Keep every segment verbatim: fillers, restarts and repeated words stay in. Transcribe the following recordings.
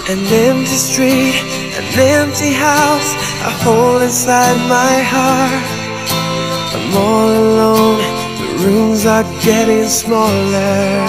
An empty street, an empty house, a hole inside my heart. I'm all alone, the rooms are getting smaller.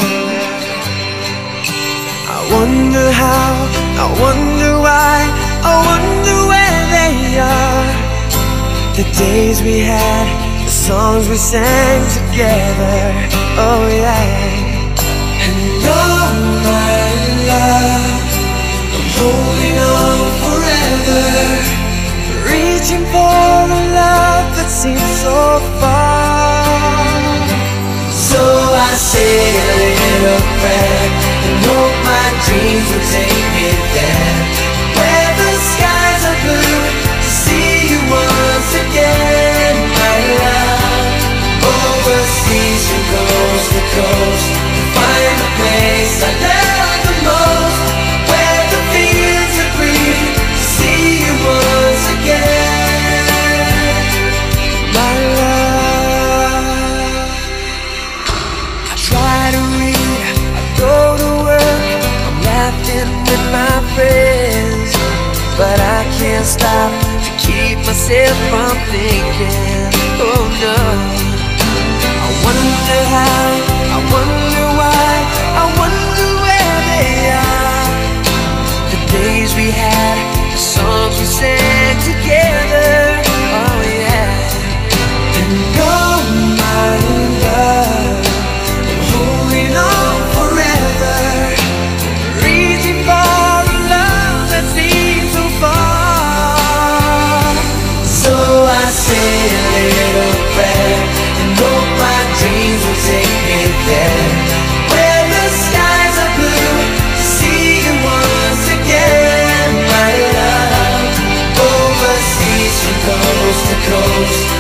I wonder how, I wonder why, I wonder where they are. The days we had, the songs we sang together, oh yeah. And all my love, holding on forever, reaching for a love that seems so far. So I say a little prayer and hope my dreams will take me there, where the skies are blue, to see you once again, my love. Overseas from coast to coast, to find the place I love the most, where the fields are green, to see you once again, my love. I try to read, I go to work, I'm laughing with my friends, but I can't stop to keep myself from thinking, oh no. I wonder how, I wonder why, I wonder where they are. The days we had, the songs we sang together, oh yeah. And oh my love, I'm holding on forever, reaching for a love that seems so far. So I say a little prayer and hope my dreams will take me there, where the skies are blue, to see you once again, my love. Overseas from coast to coast,